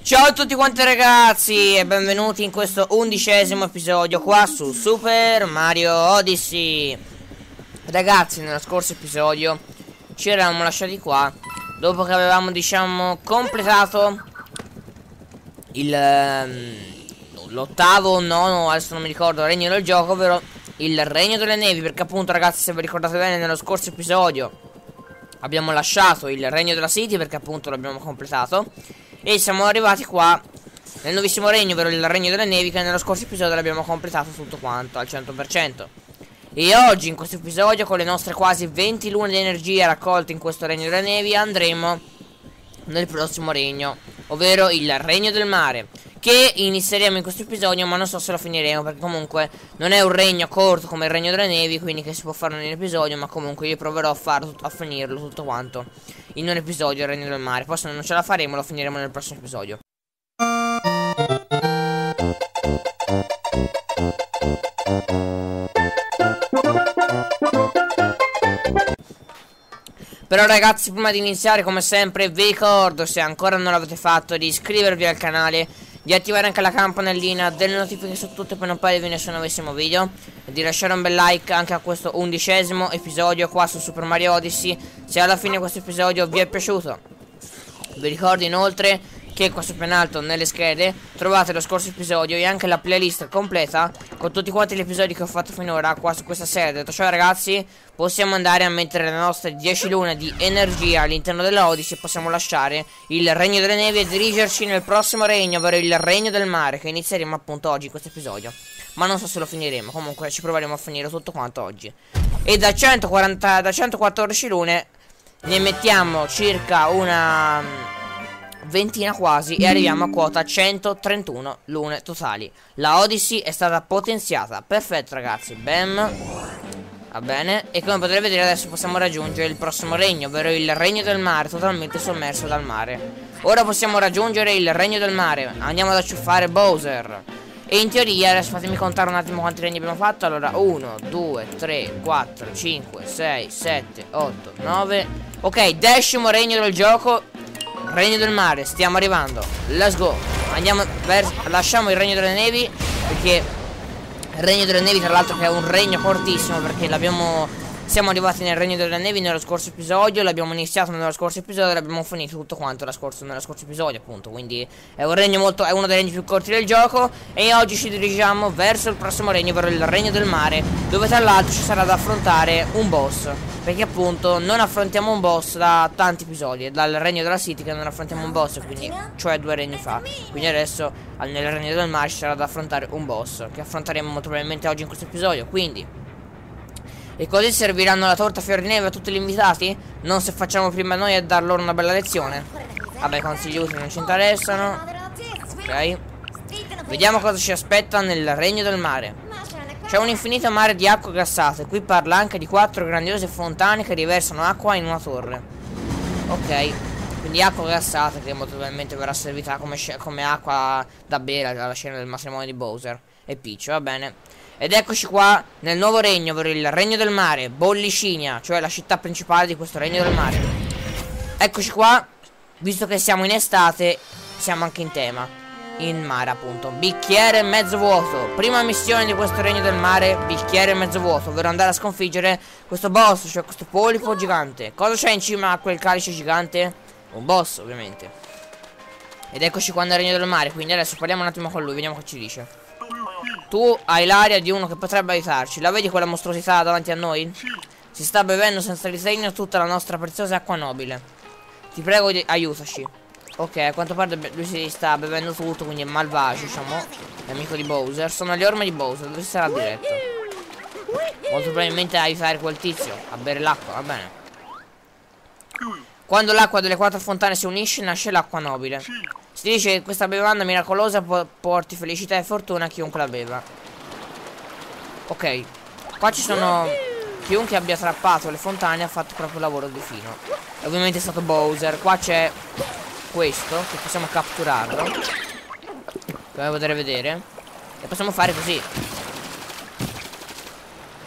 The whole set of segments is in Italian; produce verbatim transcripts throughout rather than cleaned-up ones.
Ciao a tutti quanti ragazzi e benvenuti in questo undicesimo episodio qua su Super Mario Odyssey. Ragazzi, nello scorso episodio ci eravamo lasciati qua dopo che avevamo, diciamo, completato il um, l'ottavo o nono, adesso non mi ricordo, regno del gioco, ovvero il regno delle nevi. Perché appunto, ragazzi, se vi ricordate bene, nello scorso episodio abbiamo lasciato il regno della city perché appunto l'abbiamo completato e siamo arrivati qua nel nuovissimo regno, ovvero il regno delle nevi, che nello scorso episodio l'abbiamo completato tutto quanto al cento per cento. E oggi, in questo episodio, con le nostre quasi venti lune di energia raccolte in questo regno delle nevi, andremo nel prossimo regno, ovvero il regno del mare, che inizieremo in questo episodio, ma non so se lo finiremo, perché comunque non è un regno corto come il regno delle nevi, quindi che si può fare in un episodio, ma comunque io proverò a farlo, a finirlo tutto quanto in un episodio, il regno del mare. Poi se non ce la faremo lo finiremo nel prossimo episodio. Però ragazzi, prima di iniziare, come sempre vi ricordo, se ancora non l'avete fatto, di iscrivervi al canale, di attivare anche la campanellina delle notifiche su tutte per non perdervi nessun nuovissimo video, e di lasciare un bel like anche a questo undicesimo episodio qua su Super Mario Odyssey, se alla fine questo episodio vi è piaciuto. Vi ricordo inoltre che qua su in alto nelle schede trovate lo scorso episodio e anche la playlist completa con tutti quanti gli episodi che ho fatto finora qua su questa serie. Detto ciò ragazzi, possiamo andare a mettere le nostre dieci lune di energia all'interno della Odyssey e possiamo lasciare il regno delle nevi e dirigerci nel prossimo regno, ovvero il regno del mare, che inizieremo appunto oggi in questo episodio. Ma non so se lo finiremo, comunque ci proveremo a finire tutto quanto oggi. E da centoquaranta, da centoquattordici lune ne mettiamo circa una ventina quasi e arriviamo a quota centotrentuno lune totali. La Odyssey è stata potenziata. Perfetto ragazzi, bam. Va bene. E come potrete vedere adesso possiamo raggiungere il prossimo regno, ovvero il regno del mare, totalmente sommerso dal mare. Ora possiamo raggiungere il regno del mare. Andiamo ad acciuffare Bowser. E in teoria, adesso fatemi contare un attimo quanti regni abbiamo fatto. Allora, uno, due, tre, quattro, cinque, sei, sette, otto, nove. Ok, decimo regno del gioco, regno del mare, stiamo arrivando. Let's go. Andiamo verso, lasciamo il regno delle nevi, perché il regno delle nevi tra l'altro che è un regno fortissimo, perché l'abbiamo siamo arrivati nel regno delle nevi nello scorso episodio, l'abbiamo iniziato nello scorso episodio e l'abbiamo finito tutto quanto nello scorso, nello scorso episodio appunto. Quindi è un regno molto, è uno dei regni più corti del gioco. E oggi ci dirigiamo verso il prossimo regno, ovvero il regno del mare, dove tra l'altro ci sarà da affrontare un boss, perché appunto non affrontiamo un boss da tanti episodi. È dal regno della city che non affrontiamo un boss, quindi, cioè due regni fa. Quindi adesso nel regno del mare ci sarà da affrontare un boss, che affronteremo molto probabilmente oggi in questo episodio. Quindi, e così serviranno la torta fior di neve a tutti gli invitati? Non se facciamo prima noi a dar loro una bella lezione. Vabbè, consigli utili non ci interessano. Ok, vediamo cosa ci aspetta nel regno del mare. C'è un infinito mare di acqua gassate. Qui parla anche di quattro grandiose fontane che riversano acqua in una torre. Ok, quindi acqua gassata che molto probabilmente verrà servita come, come acqua da bere alla scena del matrimonio di Bowser e Peach, va bene. Ed eccoci qua nel nuovo regno, ovvero il regno del mare, Bollicina, cioè la città principale di questo regno del mare. Eccoci qua, visto che siamo in estate, siamo anche in tema, in mare appunto. Bicchiere mezzo vuoto, prima missione di questo regno del mare, bicchiere mezzo vuoto, ovvero andare a sconfiggere questo boss, cioè questo polipo gigante. Cosa c'è in cima a quel calice gigante? Un boss ovviamente. Ed eccoci qua nel regno del mare, quindi adesso parliamo un attimo con lui, vediamo cosa ci dice. Tu hai l'aria di uno che potrebbe aiutarci. La vedi quella mostruosità davanti a noi? Si sta bevendo senza ritegno tutta la nostra preziosa acqua nobile. Ti prego di aiutaci. Ok, a quanto pare lui si sta bevendo tutto, quindi è malvagio, diciamo. È amico di Bowser. Sono le orme di Bowser, dove si sarà diretto? Molto probabilmente a aiutare quel tizio a bere l'acqua, va bene. Quando l'acqua delle quattro fontane si unisce, nasce l'acqua nobile. Si dice che questa bevanda miracolosa porti felicità e fortuna a chiunque la beva. Ok, qua ci sono chiunque abbia trappato le fontane ha fatto proprio il lavoro divino. E ovviamente è stato Bowser. Qua c'è questo che possiamo catturarlo, come potete vedere, e possiamo fare così.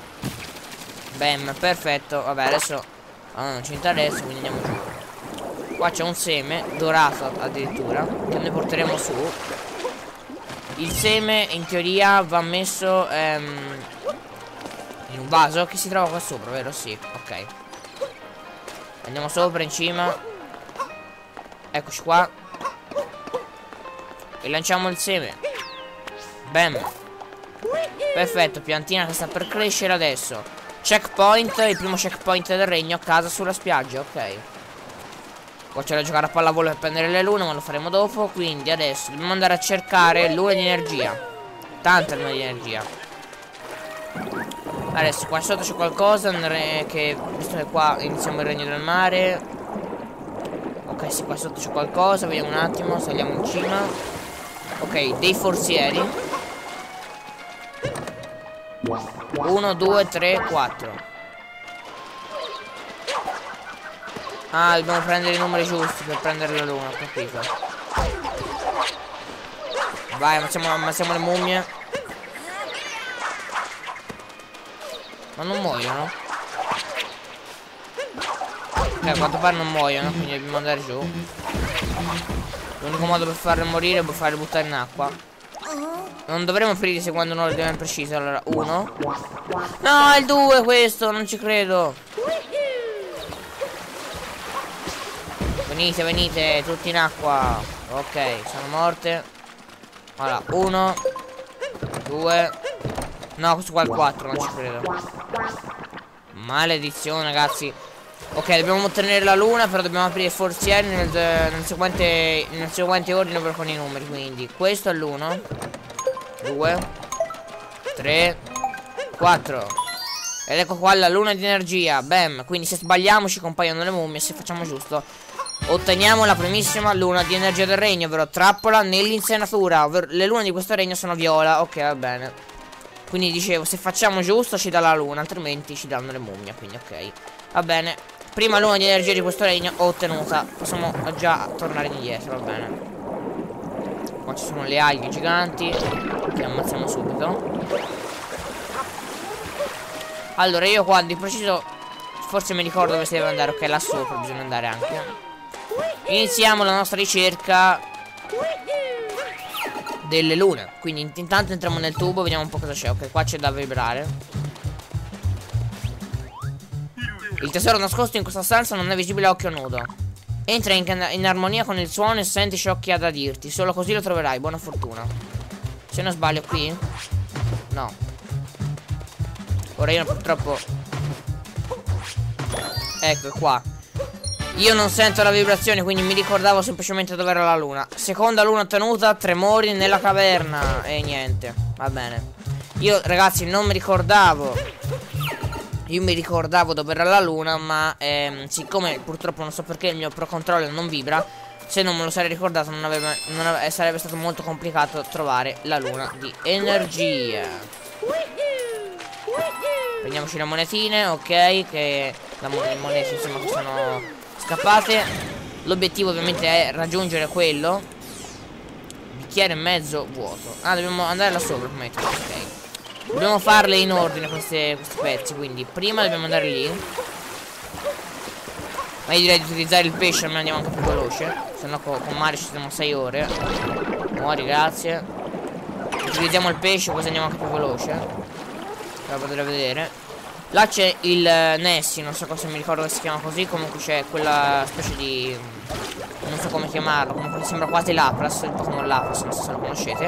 Bam, perfetto. Vabbè, adesso ah, non ci interessa, quindi andiamo giù. Qua c'è un seme dorato addirittura, che noi porteremo su. Il seme in teoria va messo ehm, in un vaso che si trova qua sopra, vero? Sì, ok. Andiamo sopra, in cima. Eccoci qua. E lanciamo il seme. Bam. Perfetto, piantina che sta per crescere adesso. Checkpoint, il primo checkpoint del regno a casa sulla spiaggia, ok. Qua c'è da giocare a pallavolo per prendere le lune, ma lo faremo dopo. Quindi adesso dobbiamo andare a cercare lune di energia. Tanta luna di energia. Adesso qua sotto c'è qualcosa che, visto che qua iniziamo il regno del mare. Ok, sì, qua sotto c'è qualcosa. Vediamo un attimo, saliamo in cima. Ok, dei forzieri. Uno, due, tre, quattro. Ah, dobbiamo prendere i numeri giusti per prendere la luna, ho capito. Vai, ammazziamo, ammazziamo le mummie. Ma non muoiono? Eh, a quanto pare non muoiono, quindi dobbiamo andare giù. L'unico modo per farle morire è per farle buttare in acqua. Non dovremmo ferire seguendo un ordine preciso. Allora, uno. No, è il due questo, non ci credo. Venite, venite, tutti in acqua. Ok, sono morte. Allora, uno, due. No, questo qua è il quattro, non ci credo. Maledizione, ragazzi. Ok, dobbiamo ottenere la luna, però dobbiamo aprire i forzieri nel, nel, seguente, nel seguente ordine per con i numeri. Quindi questo è l'uno, due, tre, quattro. Ed ecco qua la luna di energia. Bam. Quindi se sbagliamo ci compaiono le mummie. Se facciamo giusto otteniamo la primissima luna di energia del regno, ovvero trappola nell'insenatura. Le lune di questo regno sono viola. Ok, va bene. Quindi dicevo, se facciamo giusto ci dà la luna, altrimenti ci danno le mummie. Quindi ok, va bene. Prima luna di energia di questo regno ottenuta. Possiamo già tornare indietro, va bene. Qua ci sono le alghe giganti che ammazziamo subito. Allora io qua di preciso forse mi ricordo dove si deve andare. Ok, là sopra bisogna andare anche. Iniziamo la nostra ricerca delle lune. Quindi intanto entriamo nel tubo, vediamo un po' cosa c'è. Ok, qua c'è da vibrare. Il tesoro nascosto in questa stanza non è visibile a occhio nudo. Entra in, in armonia con il suono e senti ciò che ha da dirti. Solo così lo troverai, buona fortuna. Se non sbaglio qui? No. Ora io purtroppo. Ecco, qua. Io non sento la vibrazione, quindi mi ricordavo semplicemente dove era la luna. Seconda luna ottenuta, tremori nella caverna. E niente, va bene. Io ragazzi non mi ricordavo. Io mi ricordavo dove era la luna, ma ehm, siccome purtroppo non so perché il mio Pro Controller non vibra, se non me lo sarei ricordato non, aveva, non aveva, sarebbe stato molto complicato trovare la luna di energia. Prendiamoci le monetine, ok, che la mon le monete insomma che sono scappate. L'obiettivo ovviamente è raggiungere quello. Bicchiere e mezzo vuoto. Ah, dobbiamo andare là sopra, mettere, ok. Dobbiamo farle in ordine queste, questi pezzi. Quindi prima dobbiamo andare lì. Ma io direi di utilizzare il pesce, almeno andiamo anche più veloce. Se no con, con Mario ci stiamo sei ore. Muori, grazie. Utilizziamo il pesce così andiamo anche più veloce. Per poter vedere. Là c'è il Nessie, non so cosa mi ricordo che si chiama così. Comunque c'è quella specie di... non so come chiamarlo. Comunque sembra quasi Lapras, il Pokémon Lapras, non so se lo conoscete.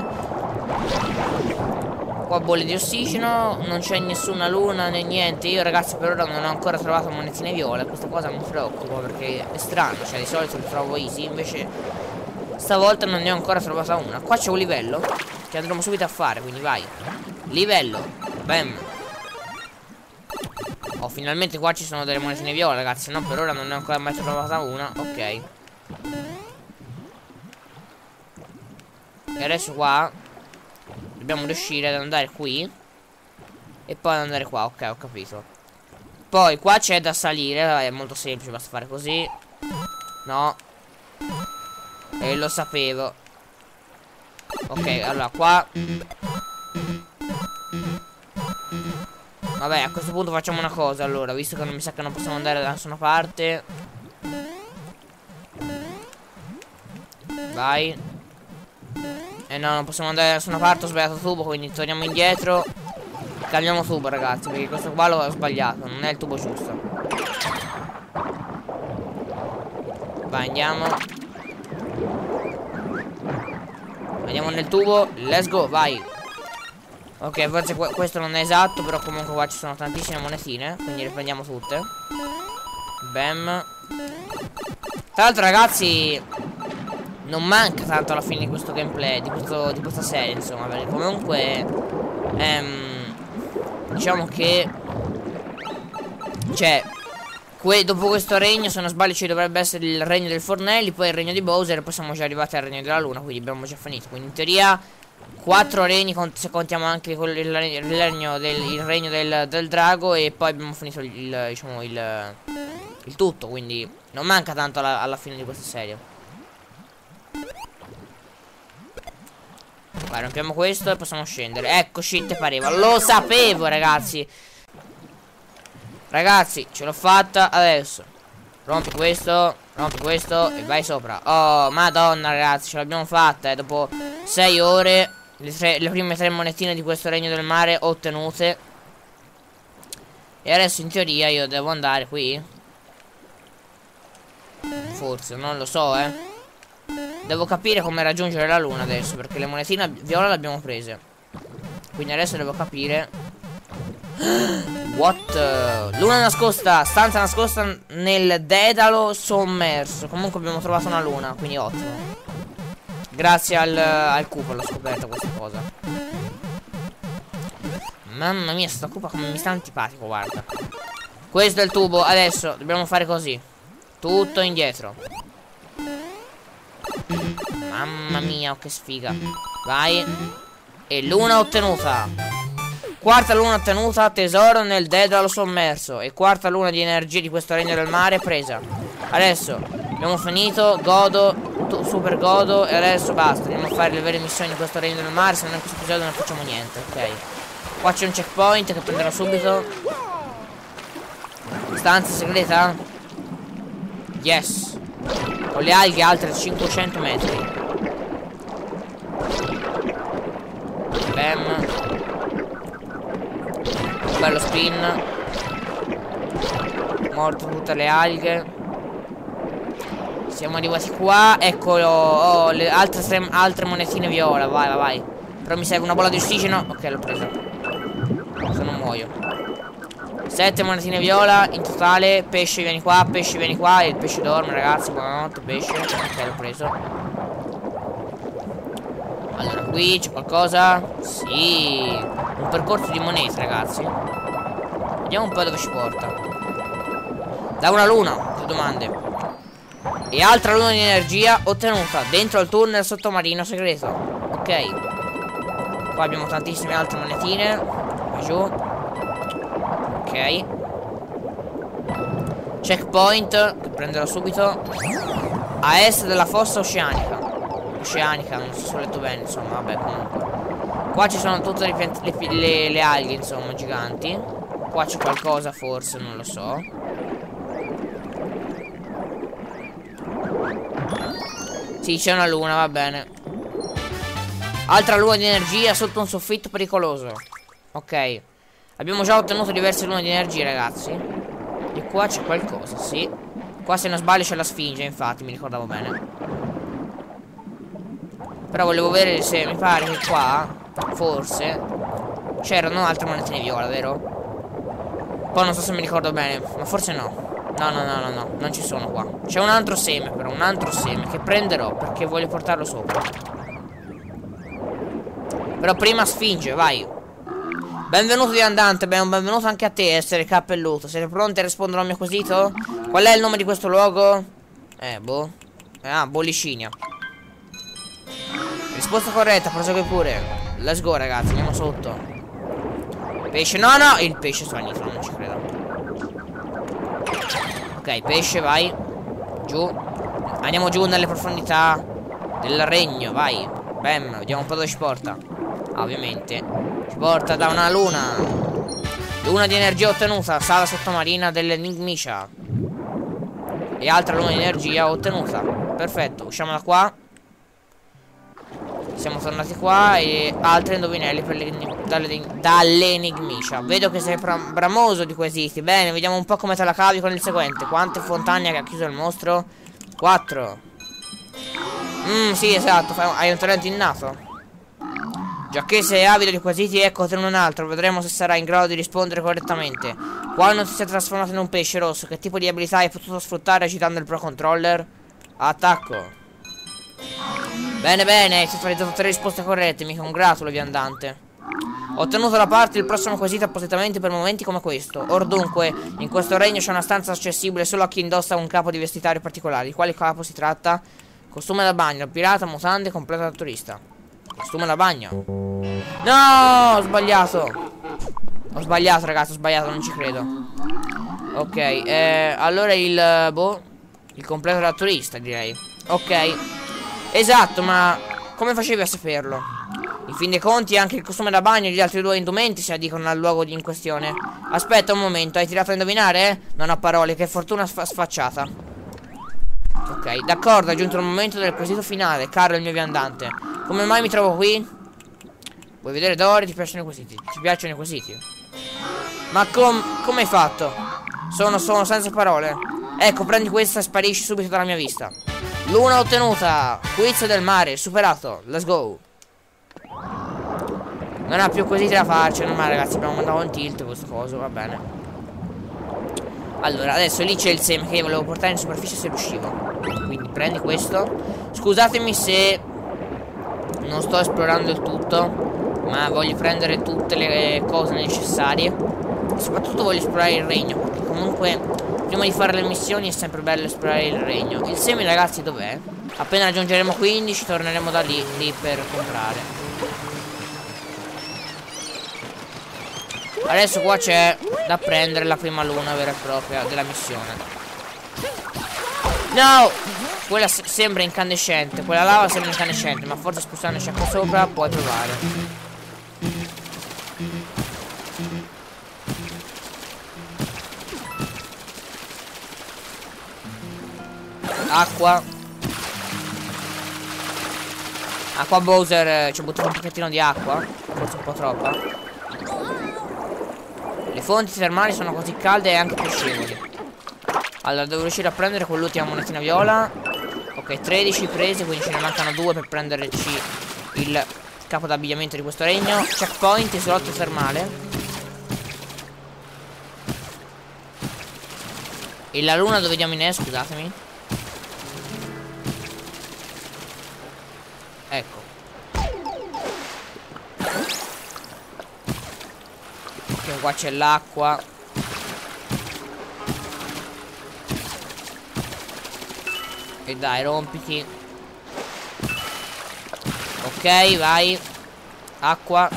Qua bolle di ossigeno. Non c'è nessuna luna né niente. Io ragazzi per ora non ho ancora trovato monetine viola. Questa cosa mi preoccupa perché è strano. Cioè di solito le trovo easy. Invece stavolta non ne ho ancora trovata una. Qua c'è un livello che andremo subito a fare. Quindi vai. Livello. Bam. Oh, finalmente qua ci sono delle monetine viola, ragazzi. No, per ora non ne ho ancora mai trovata una. Ok. E adesso qua dobbiamo riuscire ad andare qui e poi ad andare qua. Ok, ho capito. Poi qua c'è da salire. È molto semplice, basta fare così. No. E lo sapevo. Ok, allora qua. Vabbè, a questo punto facciamo una cosa. Allora, visto che non mi sa che non possiamo andare da nessuna parte, vai. Eh no, non possiamo andare da nessuna parte, ho sbagliato tubo, quindi torniamo indietro. Cambiamo tubo, ragazzi, perché questo qua l'ho sbagliato, non è il tubo giusto. Vai, andiamo. Andiamo nel tubo, let's go, vai. Ok, forse questo non è esatto, però comunque qua ci sono tantissime monetine, quindi le prendiamo tutte. Bam. Tra l'altro, ragazzi, non manca tanto alla fine di questo gameplay, di, questo, di questa serie, insomma, perché comunque ehm, diciamo che cioè que dopo questo regno, se non sbaglio, ci dovrebbe essere il regno del Fornelli, poi il regno di Bowser, e poi siamo già arrivati al regno della Luna, quindi abbiamo già finito. Quindi in teoria quattro regni, se contiamo anche il, il, il regno, del, il regno del, del drago, e poi abbiamo finito il, il, diciamo, il, il tutto, quindi non manca tanto alla, alla fine di questa serie. Vai, rompiamo questo e possiamo scendere. Eccoci, te pareva. Lo sapevo, ragazzi. Ragazzi, ce l'ho fatta. Adesso rompi questo, rompi questo e vai sopra. Oh, madonna, ragazzi, ce l'abbiamo fatta, eh. Dopo sei ore le, tre, le prime tre monetine di questo regno del mare ottenute. E adesso in teoria io devo andare qui. Forse, non lo so, eh. Devo capire come raggiungere la luna adesso, perché le monetine viola le abbiamo prese. Quindi adesso devo capire. What? Luna nascosta, stanza nascosta nel dedalo sommerso. Comunque abbiamo trovato una luna, quindi ottimo. Grazie al, al cupolo ho scoperto questa cosa. Mamma mia, sta cupa come mi sta antipatico, guarda. Questo è il tubo, adesso dobbiamo fare così. Tutto indietro. Mamma mia, oh, che sfiga. Vai. E luna ottenuta. Quarta luna ottenuta. Tesoro nel dedalo sommerso. E quarta luna di energia di questo regno del mare presa. Adesso abbiamo finito. Godo, super godo. E adesso basta, andiamo a fare le vere missioni di questo regno del mare. Se no in questo episodio non facciamo niente. Ok. Qua c'è un checkpoint che prenderò subito. Stanza segreta. Yes. Con le alghe altre cinquecento metri. Bam. Bello spin. Morto tutte le alghe. Siamo arrivati qua. Eccolo. Oh, le altre, tre, altre monetine viola. Vai, vai, vai. Però mi serve una bolla di ossigeno. Ok, l'ho presa. Se non muoio. Sette monetine viola in totale. Pesce vieni qua, pesce vieni qua. E il pesce dorme, ragazzi. Buonanotte, pesce. Ok, l'ho preso. Allora, qui c'è qualcosa. Sì. Un percorso di monete, ragazzi. Vediamo un po' dove ci porta. Da una luna, due domande. E altra luna di energia ottenuta dentro il tunnel sottomarino segreto. Ok. Qua abbiamo tantissime altre monetine. Qua giù. Ok. Checkpoint, che prenderò subito. A est della fossa oceanica. Oceanica, non so se ho letto bene, insomma, vabbè, comunque. Qua ci sono tutte le, le, le, le alghe, insomma, giganti. Qua c'è qualcosa, forse, non lo so. Sì, c'è una luna, va bene. Altra luna di energia sotto un soffitto pericoloso. Ok. Abbiamo già ottenuto diverse lune di energia, ragazzi. E qua c'è qualcosa, sì. Qua, se non sbaglio, c'è la sfinge, infatti, mi ricordavo bene. Però volevo vedere se mi pare che qua, forse, c'erano altre monetine viola, vero? Poi non so se mi ricordo bene, ma forse no. No, no, no, no, no, non ci sono qua. C'è un altro seme, però, un altro seme che prenderò perché voglio portarlo sopra. Però prima sfinge, vai. Benvenuto viandante, beh, un benvenuto anche a te, essere cappelluto. Siete pronti a rispondere al mio quesito? Qual è il nome di questo luogo? Eh, boh. Ah, Bollicina. Risposta corretta, prosegui pure. Let's go, ragazzi, andiamo sotto. Pesce, no, no, il pesce svanito, non ci credo. Ok, pesce, vai. Giù. Andiamo giù nelle profondità del regno, vai. Bam, vediamo un po' dove ci porta. Ah, ovviamente ci porta da una luna. Luna di energia ottenuta. Sala sottomarina dell'Enigmicia. E altra luna di energia ottenuta. Perfetto, usciamo da qua. Siamo tornati qua e altri indovinelli per dall'enigmicia. Vedo che sei bramoso di quesiti. Bene, vediamo un po' come te la cavi con il seguente. Quante fontane ha chiuso il mostro? quattro. Mmm, sì, esatto, hai un talento innato. Giacché sei avido di quesiti, eccotene un altro. Vedremo se sarai in grado di rispondere correttamente. Quando ti sei trasformato in un pesce rosso, che tipo di abilità hai potuto sfruttare agitando il Pro Controller? Attacco. Bene, bene, hai totalizzato tre risposte corrette, mi congratulo, viandante. Ho ottenuto da parte il prossimo quesito appositamente per momenti come questo. Or dunque, in questo regno c'è una stanza accessibile solo a chi indossa un capo di vestitario particolare. Di quale capo si tratta? Costume da bagno, pirata, mutande, completo da turista. Costume da bagno. No, ho sbagliato. Ho sbagliato, ragazzi, ho sbagliato, non ci credo. Ok, eh, allora il, boh, il completo da turista, direi. Ok. Esatto, ma come facevi a saperlo? In fin dei conti anche il costume da bagno e gli altri due indumenti si addicono al luogo in questione. Aspetta un momento, hai tirato a indovinare? Eh? Non ho parole, che fortuna sfa sfacciata. Ok, d'accordo, è giunto il momento del quesito finale, caro il mio viandante. Come mai mi trovo qui? Vuoi vedere Dory? Ti piacciono i quesiti? Ti piacciono i quesiti? Ma com come hai fatto? Sono, sono senza parole. Ecco, prendi questa e sparisci subito dalla mia vista. L'una ottenuta. Quiz del mare, superato. Let's go. Non ha più quesiti da farci, normale, ragazzi. Abbiamo mandato un tilt questo coso, va bene. Allora, adesso lì c'è il seme che io volevo portare in superficie se riuscivo. Quindi prendi questo. Scusatemi se non sto esplorando il tutto, ma voglio prendere tutte le cose necessarie. E soprattutto voglio esplorare il regno, perché comunque prima di fare le missioni è sempre bello esplorare il regno. Il seme, ragazzi, dov'è? Appena raggiungeremo quindici torneremo da lì, lì per comprare. Adesso qua c'è da prendere la prima luna vera e propria della missione. No! Quella sembra incandescente. Quella lava sembra incandescente, ma forse spostandoci qua sopra puoi provare. Acqua. Acqua Bowser. Ci ho buttato un pochettino di acqua. Forse un po' troppa. Le fonti termali sono così calde e anche piacevoli. Allora devo riuscire a prendere quell'ultima monetina viola. Ok, tredici prese, quindi ce ne mancano due per prenderci il capo d'abbigliamento di questo regno. Checkpoint, isolotto termale. E la luna dove diamine è, scusatemi. Ecco. Ok, qua c'è l'acqua. E dai, rompiti. Ok, vai. Acqua.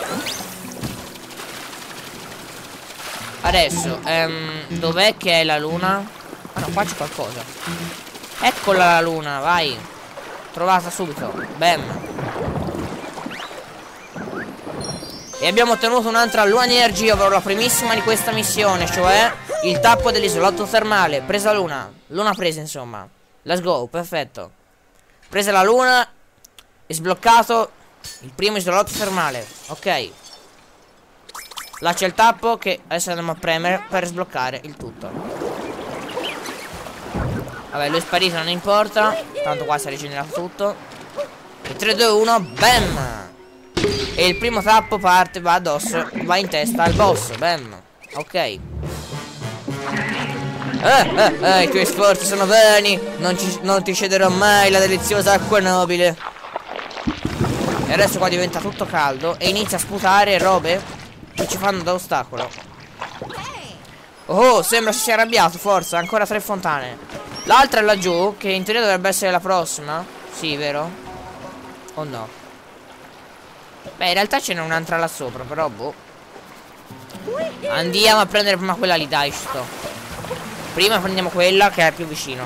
Adesso ehm, dov'è che è la luna? Ah no, qua c'è qualcosa. Eccola la luna, vai. Trovata subito. Bam. E abbiamo ottenuto un'altra luna energy, ovvero la primissima di questa missione, cioè il tappo dell'isolotto termale. Presa luna. Luna presa, insomma. Let's go, perfetto. Presa la luna e sbloccato il primo isolotto termale. Ok. Là c'è il tappo che adesso andiamo a premere per sbloccare il tutto. Vabbè, lui è sparito, non importa. Tanto qua si è rigenerato tutto. E tre, due, uno, bam. E il primo tappo parte, va addosso, va in testa al boss, bam. Ok. Eh, eh, eh, i tuoi sforzi sono vani. Non, ci, non ti cederò mai la deliziosa acqua nobile. E adesso qua diventa tutto caldo e inizia a sputare robe che ci fanno da ostacolo. Oh, sembra si sia arrabbiato, forza, ancora tre fontane. L'altra è laggiù, che in teoria dovrebbe essere la prossima. Sì, vero? O no? Beh, in realtà ce n'è un'altra là sopra, però boh. Andiamo a prendere prima quella lì, dai, sto. Prima prendiamo quella che è più vicino.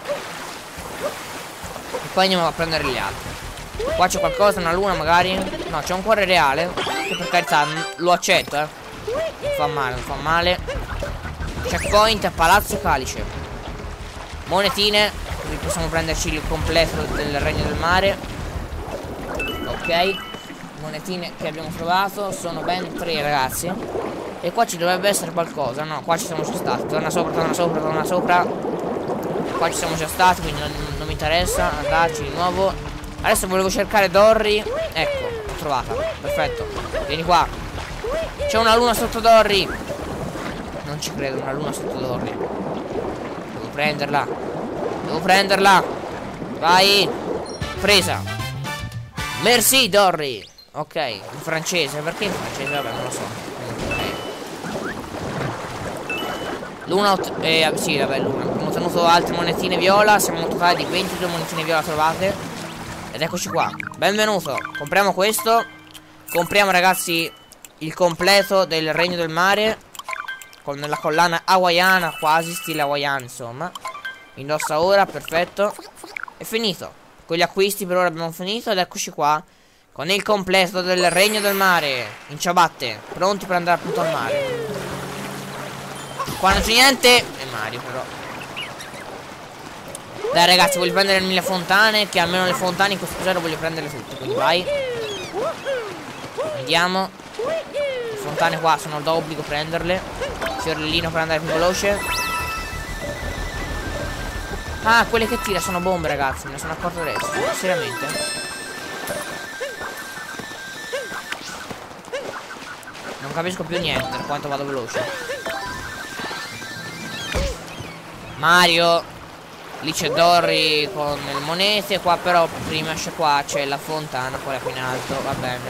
E poi andiamo a prendere gli altri. Qua c'è qualcosa, una luna magari. No, c'è un cuore reale. Che per carità lo accetto, eh. Non fa male, non fa male. Checkpoint a Palazzo Calice. Monetine. Così possiamo prenderci il completo del Regno del Mare. Ok, monetine che abbiamo trovato sono ben tre, ragazzi. E qua ci dovrebbe essere qualcosa. No, qua ci siamo già stati. Torna sopra, torna sopra, torna sopra. Qua ci siamo già stati, quindi non, non mi interessa andarci di nuovo. Adesso volevo cercare Dorry. Ecco, l'ho trovata. Perfetto. Vieni qua. C'è una luna sotto Dorry. Non ci credo, una luna sotto Dorry. Devo prenderla. Devo prenderla. Vai. Presa. Merci Dorry. Ok, in francese. Perché in francese? Vabbè, non lo so. Luna, eh, sì, vabbè, Luna. Abbiamo ottenuto altre monetine viola. Siamo un totale di ventidue monetine viola trovate. Ed eccoci qua. Benvenuto. Compriamo questo. Compriamo, ragazzi, il completo del Regno del Mare, con la collana hawaiana, quasi stile hawaiano, insomma. Indossa ora, perfetto. È finito. Con gli acquisti per ora abbiamo finito. Ed eccoci qua con il completo del Regno del Mare, in ciabatte, pronti per andare appunto al mare. Qua non c'è niente. E Mario però. Dai ragazzi, voglio prendere le mille fontane, che almeno le fontane in questo episodio voglio prenderle tutte. Quindi vai. Andiamo. Le fontane qua sono d'obbligo prenderle. Fiorellino per andare più veloce. Ah, quelle che tira sono bombe, ragazzi. Me ne sono accorto adesso. Seriamente. Non capisco più niente per quanto vado veloce. Mario. Lì c'è Dorry con le monete. Qua però prima esce qua. C'è la fontana, quella qui in alto. Va bene.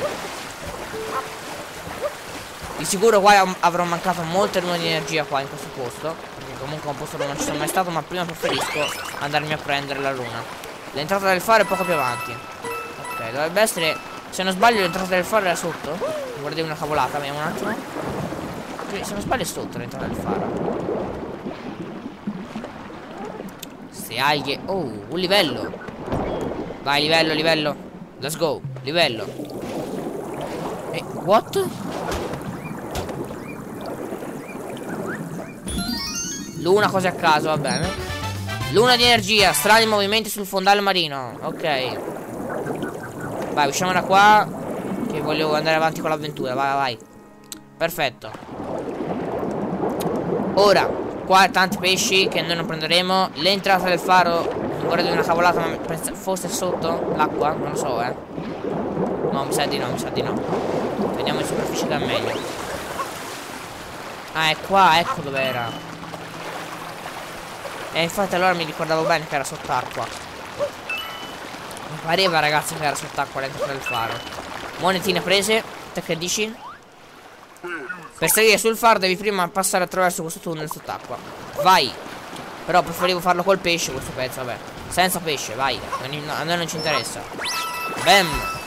Di sicuro qua avrò mancato molte lune di energia qua in questo posto, perché comunque è un posto dove non ci sono mai stato. Ma prima preferisco andarmi a prendere la luna. L'entrata del faro è poco più avanti. Ok, dovrebbe essere, se non sbaglio, l'entrata del faro era sotto. Mi guardavi una cavolata, vediamo un attimo. Sì, se non sbaglio è sotto l'entrata del faro. Queste alghe. Oh, un livello. Vai, livello, livello. Let's go, livello. Eh, what? Luna, cose a caso, va bene. Luna di energia, strani movimenti sul fondale marino. Ok. Vai, usciamo da qua, che voglio andare avanti con l'avventura. Vai, vai. Perfetto. Ora, qua tanti pesci che noi non prenderemo. L'entrata del faro, non vorrei dire una cavolata, ma penso fosse sotto l'acqua. Non lo so, eh. No, mi sa di no, mi sa di no. Vediamo in superficie che è meglio. Ah, è qua, ecco dove era. E infatti allora mi ricordavo bene che era sott'acqua. Mi pareva, ragazzi, che era sott'acqua l'entrata del faro. Monetine prese. Te che dici? Per salire sul faro devi prima passare attraverso questo tunnel sott'acqua. Vai. Però preferivo farlo col pesce questo pezzo, vabbè. Senza pesce, vai. A noi non ci interessa. Bam.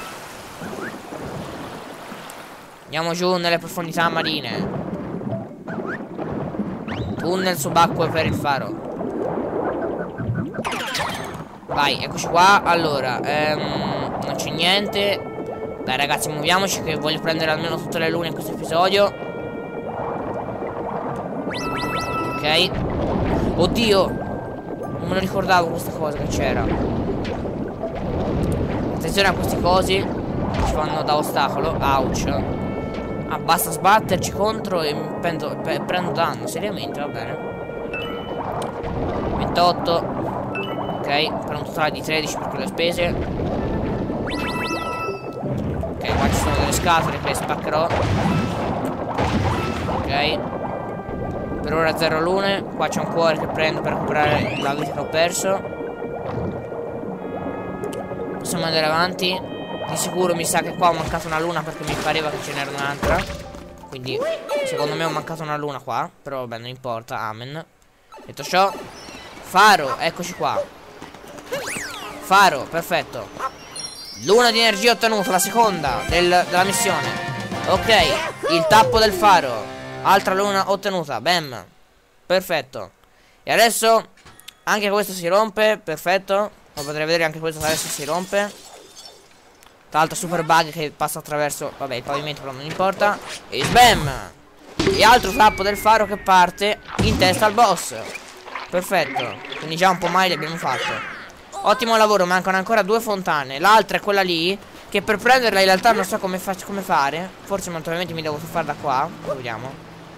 Andiamo giù nelle profondità marine. Tunnel subacqueo per il faro. Vai, eccoci qua. Allora, ehm, non c'è niente. Dai ragazzi, muoviamoci che voglio prendere almeno tutte le lune in questo episodio. Ok. Oddio, non me lo ricordavo questa cosa che c'era. Attenzione a questi cosi. Ci fanno da ostacolo. Ouch. Ah, basta sbatterci contro e prendo, prendo danno. Seriamente, va bene. ventotto. Ok, per un totale di tredici per quelle spese. Ok, qua ci sono delle scatole che le spaccherò. Ok. Per ora zero lune. Qua c'è un cuore che prendo per recuperare la vita che ho perso. Possiamo andare avanti. Di sicuro mi sa che qua ho mancato una luna, perché mi pareva che ce n'era un'altra. Quindi secondo me ho mancato una luna qua. Però vabbè, non importa, amen. Detto ciò, faro, eccoci qua. Faro, perfetto. Luna di energia ottenuta, la seconda del, della missione. Ok, il tappo del faro. Altra luna ottenuta, bam. Perfetto. E adesso anche questo si rompe, perfetto. Lo potrei vedere anche questo adesso si rompe. Tra l'altro super bug che passa attraverso, vabbè, il pavimento però non importa. E sbam. E altro tappo del faro che parte in testa al boss. Perfetto. Quindi già un po' mai li abbiamo fatto. Ottimo lavoro, mancano ancora due fontane. L'altra è quella lì, Che per prenderla in realtà non so come, faccio, come fare. Forse molto probabilmente mi devo fare da qua. Vediamo.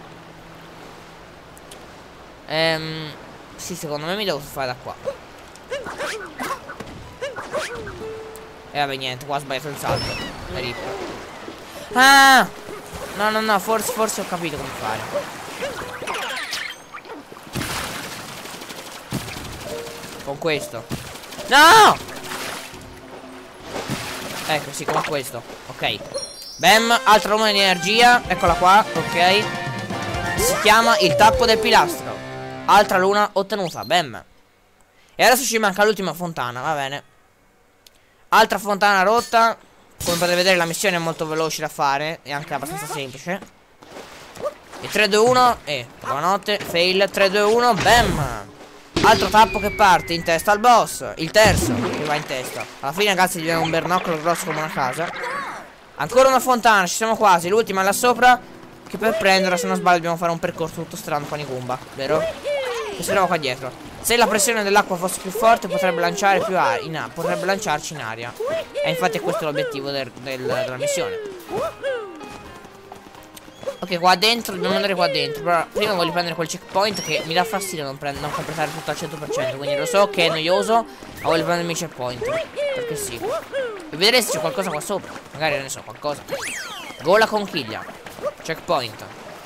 Ehm, sì, secondo me mi devo fare da qua. E vabbè, niente, qua ho sbagliato il salto. Rip. Ah! No, no, no, forse, forse ho capito come fare. Con questo. No! Ecco, sì, con questo. Ok. Bam, altra luna di energia. Eccola qua, ok. Si chiama il tappo del pilastro. Altra luna ottenuta, bam. E adesso ci manca l'ultima fontana, va bene. Altra fontana rotta. Come potete vedere la missione è molto veloce da fare. E anche abbastanza semplice. E tre, due, uno. E buonanotte, fail, tre, due, uno, bam. Altro tappo che parte in testa al boss. Il terzo che va in testa. Alla fine ragazzi diventa un bernoccolo grosso come una casa. Ancora una fontana, ci siamo quasi. L'ultima là sopra. Che per prenderla, se non sbaglio, dobbiamo fare un percorso tutto strano con i Goomba, vero? Che si trova qua dietro. Se la pressione dell'acqua fosse più forte potrebbe lanciare più aria in aria, potrebbe lanciarci in aria. E infatti questo è l'obiettivo del, del, della missione. Ok, qua dentro, dobbiamo andare qua dentro. Però prima voglio prendere quel checkpoint che mi dà fastidio non, non completare tutto al cento per cento. Quindi lo so che è noioso, ma voglio prendermi il checkpoint. Perché sì. E vedere se c'è qualcosa qua sopra. Magari ne so, qualcosa. Gola conchiglia. Checkpoint.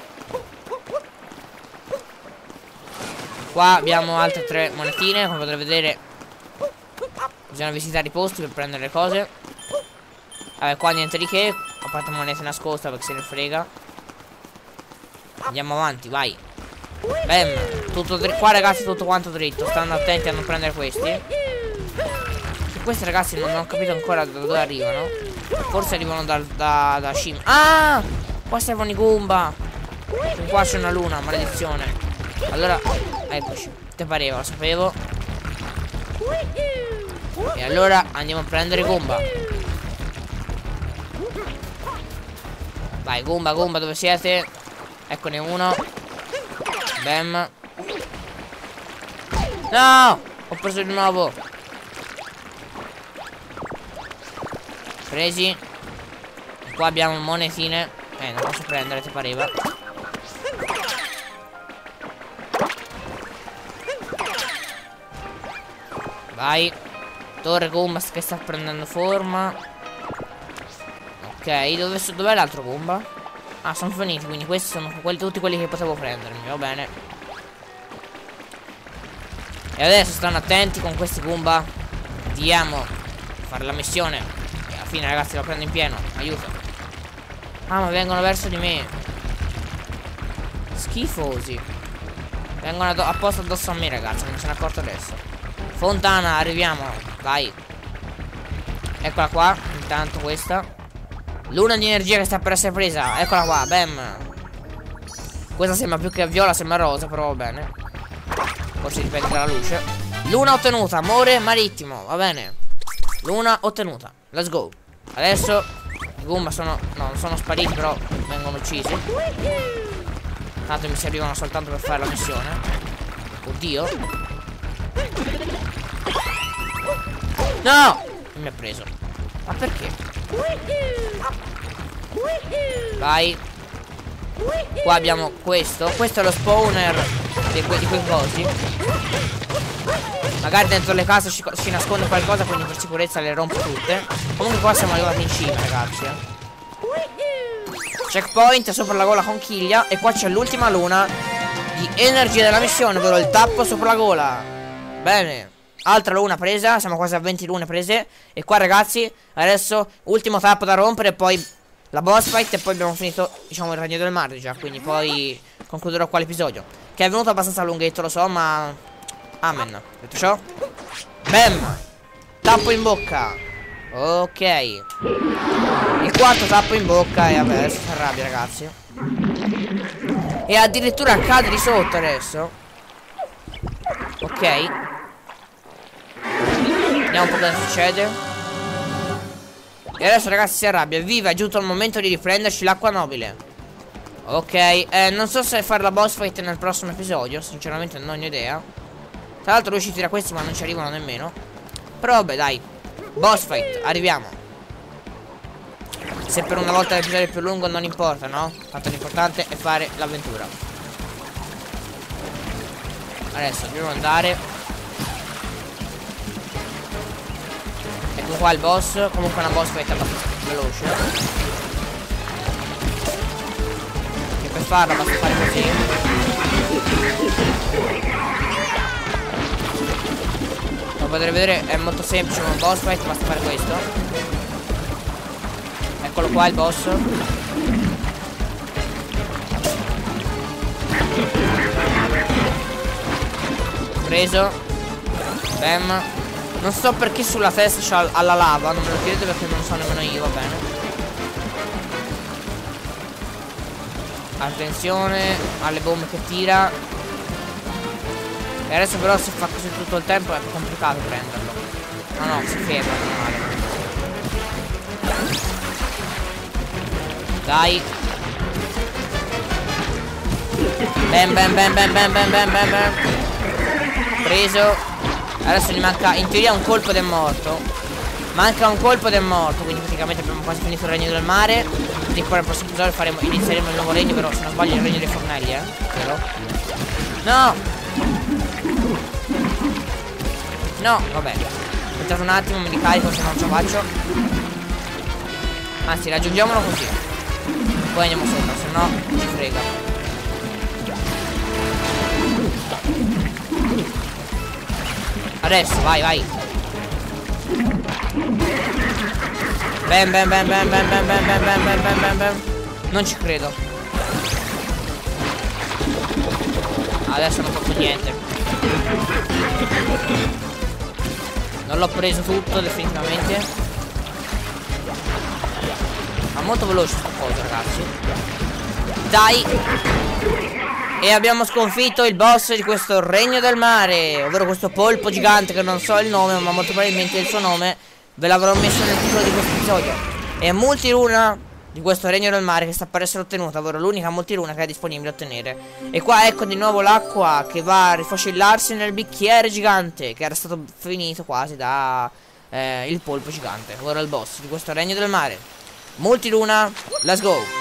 Qua abbiamo altre tre monetine. Come potrete vedere, bisogna visitare i posti per prendere le cose. Vabbè, qua niente di che. A parte moneta nascosta perché se ne frega. Andiamo avanti, vai. Bam. Tutto qua ragazzi, tutto quanto dritto. Stanno attenti a non prendere questi. E questi ragazzi non ho capito ancora da dove arrivano. Forse arrivano da, da, da Shim. Ah! Qua servono i Goomba. E qua c'è una luna, maledizione. Allora, eccoci. Te pareva, lo sapevo. E allora andiamo a prendere i Goomba. Vai, Goomba, Goomba, dove siete? Eccone uno. Bam. No! Ho preso di nuovo. Presi. E qua abbiamo monetine. Eh, non posso prendere, ti pareva. Vai. Torre Goomba che sta prendendo forma. Ok, dove, dov'è l'altro Goomba? Ah, sono finiti, quindi questi sono quelli, tutti quelli che potevo prendermi, va bene. E adesso stanno attenti con questi Goomba. Andiamo a fare la missione. E alla fine ragazzi lo prendo in pieno. Aiuto. Ah, ma vengono verso di me. Schifosi. Vengono apposta addosso a me ragazzi. Me ne sono accorto adesso. Fontana, arriviamo. Vai. Eccola qua. Intanto questa luna di energia che sta per essere presa. Eccola qua, bam. Questa sembra più che viola, sembra rosa, però va bene. Forse dipende dalla luce. Luna ottenuta, amore marittimo, va bene. Luna ottenuta, let's go. Adesso i Goomba sono, no, non sono spariti, però vengono uccisi. Tanto mi servivano soltanto per fare la missione. Oddio. No! Mi ha preso. Ma perché? Vai. Qua abbiamo questo. Questo è lo spawner di, que di quei cosi. Magari dentro le case ci, ci nasconde qualcosa, quindi per sicurezza le rompo tutte. Comunque qua siamo arrivati in cima ragazzi, eh. Checkpoint sopra la gola conchiglia. E qua c'è l'ultima luna di energia della missione, ovvero il tappo sopra la gola. Bene. Altra luna presa, siamo quasi a venti lune prese. E qua ragazzi, adesso ultimo tappo da rompere, poi la boss fight. E poi abbiamo finito, diciamo, il regno del mare già. Quindi poi concluderò qua l'episodio, che è venuto abbastanza lunghetto, lo so, ma amen. Detto ciò, bam. Tappo in bocca. Ok. Il quarto tappo in bocca. E vabbè, adesso si arrabbia ragazzi. E addirittura cade di sotto adesso. Ok. Vediamo un po' cosa succede. E adesso ragazzi si arrabbia. Viva, è giunto il momento di riprenderci l'acqua nobile. Ok, eh, non so se fare la boss fight nel prossimo episodio. Sinceramente non ho idea. Tra l'altro lui ci tira questi ma non ci arrivano nemmeno. Però vabbè dai, boss fight, arriviamo. Se per una volta l'episodio è più lungo non importa, no? Tanto l'importante è fare l'avventura. Adesso dobbiamo andare. Ecco qua il boss. Comunque una boss fight abbastanza veloce. Che per farla basta fare così. Come potete vedere è molto semplice un boss fight, basta fare questo. Eccolo qua il boss. Preso. Bam. Non so perché sulla testa c'ha alla lava. Non me lo chiedete perché non so nemmeno io, va bene. Attenzione alle bombe che tira. E adesso però se fa così tutto il tempo è più complicato prenderlo. No no, si ferma, non male. Dai. Bam bam bam bam bam bam bam bam bam. Preso. Adesso gli manca in teoria un colpo ed è morto. Manca un colpo ed è morto. Quindi praticamente abbiamo quasi finito il regno del mare. Quindi poi nel prossimo episodio faremo, inizieremo il nuovo regno. Però se non sbaglio il regno dei fornelli, eh. Vero? No. No, vabbè. Aspettate un attimo, mi ricarico se non ce la faccio. Anzi, raggiungiamolo così. Poi andiamo sopra, se no ci frega. Adesso, vai, vai. Bam, bam, bam, bam, bam, bam, bam, bam, bam, bam, bam, bam. Non ci credo. Adesso non faccio niente. Non l'ho preso tutto, definitivamente. Ma molto veloce sta cosa, ragazzi. Dai. E abbiamo sconfitto il boss di questo regno del mare, ovvero questo polpo gigante che non so il nome, ma molto probabilmente il suo nome ve l'avrò messo nel titolo di questo episodio. È multiruna di questo regno del mare che sta per essere ottenuta, ovvero l'unica multiruna che è disponibile a ottenere. E qua ecco di nuovo l'acqua che va a rifocillarsi nel bicchiere gigante che era stato finito quasi da eh, il polpo gigante, ovvero il boss di questo regno del mare. Multiruna, let's go.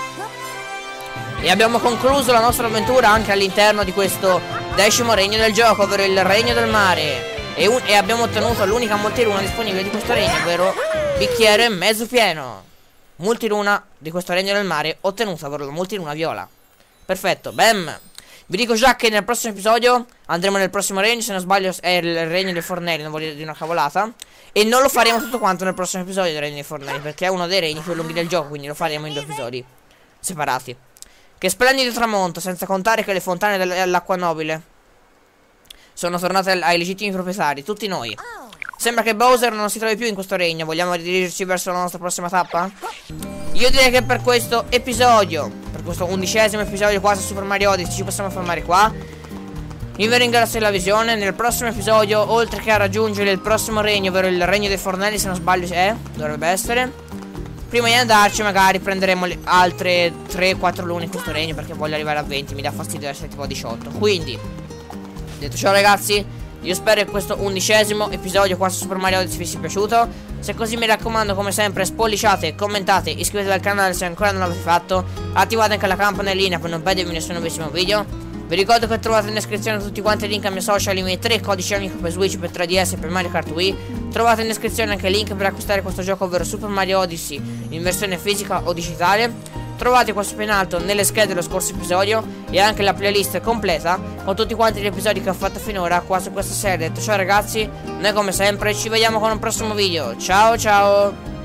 E abbiamo concluso la nostra avventura anche all'interno di questo decimo regno del gioco, ovvero il regno del mare. E, un, e abbiamo ottenuto l'unica multiruna disponibile di questo regno, ovvero bicchiere mezzo pieno. Multiruna di questo regno del mare ottenuta, ovvero la multiruna viola. Perfetto, bam. Vi dico già che nel prossimo episodio andremo nel prossimo regno, se non sbaglio è il regno dei fornelli, non voglio dire una cavolata. E non lo faremo tutto quanto nel prossimo episodio del regno dei fornelli, perché è uno dei regni più lunghi del gioco, quindi lo faremo in due episodi separati. Che splendido tramonto, senza contare che le fontane dell'acqua nobile sono tornate ai legittimi proprietari, tutti noi. Sembra che Bowser non si trovi più in questo regno. Vogliamo dirigerci verso la nostra prossima tappa? Io direi che per questo episodio, per questo undicesimo episodio qua su Super Mario Odyssey, ci possiamo fermare qua. Io vi ringrazio della visione. Nel prossimo episodio, oltre che a raggiungere il prossimo regno, ovvero il regno dei fornelli, se non sbaglio è, dovrebbe essere, prima di andarci magari prenderemo le altre tre quattro lune in questo regno, perché voglio arrivare a venti, mi dà fastidio essere tipo a diciotto. Quindi, detto ciò ragazzi, io spero che questo undicesimo episodio qua su Super Mario Odyssey vi sia piaciuto. Se così mi raccomando, come sempre, spolliciate, commentate, iscrivetevi al canale se ancora non l'avete fatto, attivate anche la campanellina per non perdervi nessun nuovissimo video. Vi ricordo che trovate in descrizione tutti quanti i link ai miei social, i miei tre codici amico per Switch, per tre D S e per Mario Kart Wii. Trovate in descrizione anche il link per acquistare questo gioco, ovvero Super Mario Odyssey in versione fisica o digitale. Trovate qua sopra in alto nelle schede dello scorso episodio e anche la playlist completa con tutti quanti gli episodi che ho fatto finora qua su questa serie. Detto ciò ragazzi, noi come sempre ci vediamo con un prossimo video. Ciao ciao.